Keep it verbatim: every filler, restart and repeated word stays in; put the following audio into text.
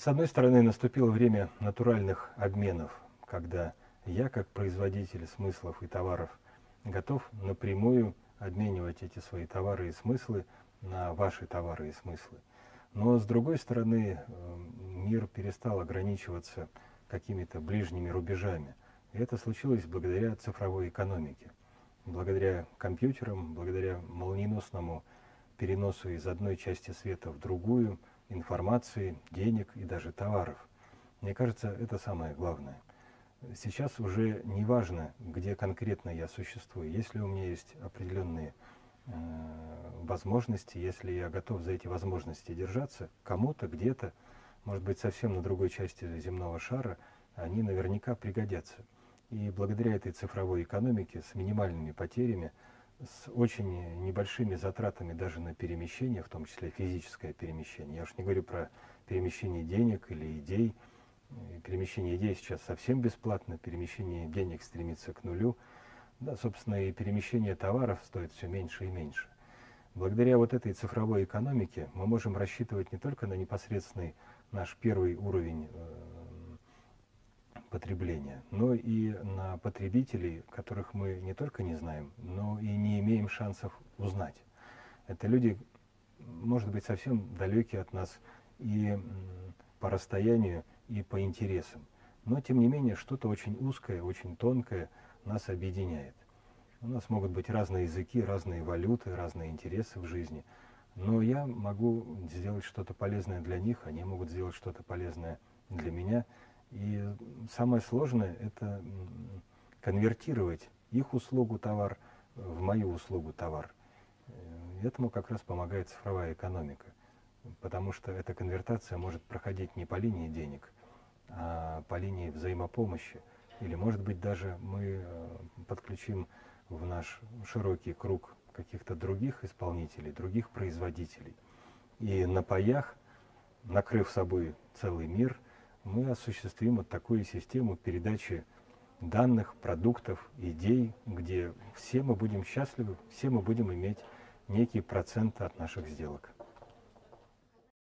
С одной стороны, наступило время натуральных обменов, когда я, как производитель смыслов и товаров, готов напрямую обменивать эти свои товары и смыслы на ваши товары и смыслы. Но, с другой стороны, мир перестал ограничиваться какими-то ближними рубежами. И это случилось благодаря цифровой экономике, благодаря компьютерам, благодаря молниеносному переносу из одной части света в другую, информации, денег и даже товаров. Мне кажется, это самое главное. Сейчас уже не важно, где конкретно я существую. Если у меня есть определенные э, возможности, если я готов за эти возможности держаться, кому-то, где-то, может быть, совсем на другой части земного шара, они наверняка пригодятся. И благодаря этой цифровой экономике с минимальными потерями, с очень небольшими затратами даже на перемещение, в том числе физическое перемещение. Я уж не говорю про перемещение денег или идей. Перемещение идей сейчас совсем бесплатно, перемещение денег стремится к нулю. Да, собственно, и перемещение товаров стоит все меньше и меньше. Благодаря вот этой цифровой экономике мы можем рассчитывать не только на непосредственный наш первый уровень потребления, но и на потребителей, которых мы не только не знаем, но и не имеем шансов узнать. Это люди, может быть, совсем далекие от нас и по расстоянию, и по интересам. Но, тем не менее, что-то очень узкое, очень тонкое нас объединяет. У нас могут быть разные языки, разные валюты, разные интересы в жизни. Но я могу сделать что-то полезное для них, они могут сделать что-то полезное для меня. И самое сложное – это конвертировать их услугу-товар в мою услугу-товар. Этому как раз помогает цифровая экономика, потому что эта конвертация может проходить не по линии денег, а по линии взаимопомощи. Или, может быть, даже мы подключим в наш широкий круг каких-то других исполнителей, других производителей. И на паях, накрыв собой целый мир, мы осуществим вот такую систему передачи данных, продуктов, идей, где все мы будем счастливы, все мы будем иметь некий процент от наших сделок.